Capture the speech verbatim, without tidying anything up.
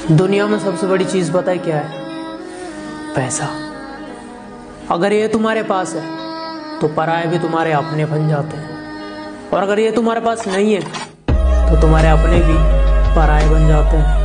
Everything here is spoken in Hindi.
दुनिया में सबसे बड़ी चीज पता है क्या है? पैसा। अगर ये तुम्हारे पास है तो पराये भी तुम्हारे अपने बन जाते हैं, और अगर ये तुम्हारे पास नहीं है तो तुम्हारे अपने भी पराये बन जाते हैं।